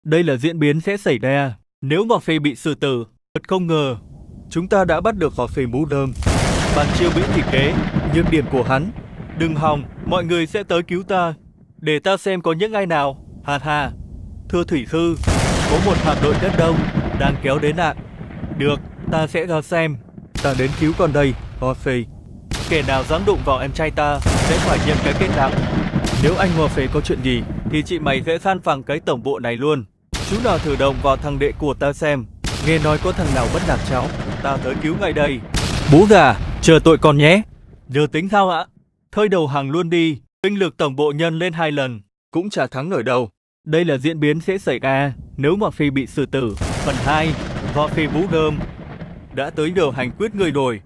Đây là diễn biến sẽ xảy ra nếu Morphe bị xử tử. Thật không ngờ, chúng ta đã bắt được Morphe mũ rơm. Bạn chiêu bị thì kế, nhược điểm của hắn. Đừng hòng, mọi người sẽ tới cứu ta. Để ta xem có những ai nào. Ha ha. Thưa thủy sư, có một hạm đội rất đông đang kéo đến ạ. Được, ta sẽ ra xem. Ta đến cứu con đây, Morphe. Kẻ nào dám đụng vào em trai ta sẽ phải nhận cái kết đắng. Nếu anh Morphe có chuyện gì thì chị mày sẽ san phẳng cái tổng bộ này luôn. Chú nào thử động vào thằng đệ của ta xem. Nghe nói có thằng nào bắt nạt cháu, ta tới cứu ngay đây. Bố già, chờ tội con nhé. Giờ tính sao ạ? Thôi đầu hàng luôn đi. Binh lực tổng bộ nhân lên 2 lần, cũng chả thắng ở đâu. Đây là diễn biến sẽ xảy ra nếu Morphe bị xử tử. Phần 2, Morphe mũ rơm. Đã tới giờ hành quyết người rồi.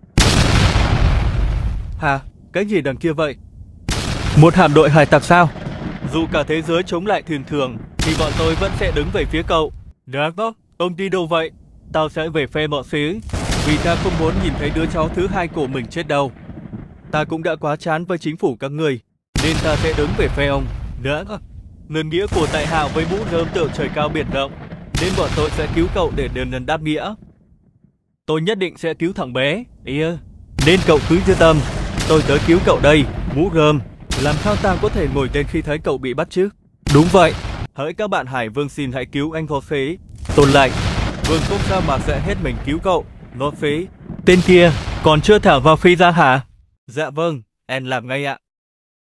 Hả? Cái gì đằng kia vậy? Một hạm đội hải tặc sao? Dù cả thế giới chống lại thuyền thường thì bọn tôi vẫn sẽ đứng về phía cậu. Dragon, ông đi đâu vậy? Tao sẽ về phe bọn xí, vì ta không muốn nhìn thấy đứa cháu thứ hai của mình chết đâu. Ta cũng đã quá chán với chính phủ các người, nên ta sẽ đứng về phe ông. Dragon, nhân nghĩa của tại hạ với mũ rơm tượng trời cao biển rộng, nên bọn tôi sẽ cứu cậu để đền ơn đáp nghĩa. Tôi nhất định sẽ cứu thằng bé. Nên cậu cứ yên tâm, tôi tới cứu cậu đây, mũ rơm. Làm sao ta có thể ngồi tên khi thấy cậu bị bắt chứ? Đúng vậy. Hỡi các bạn Hải Vương, xin hãy cứu anh Morphe. Tôn lệnh. Vương quốc sa mạc sẽ hết mình cứu cậu, Morphe. Tên kia còn chưa thả vào phi ra hả? Dạ vâng, em làm ngay ạ.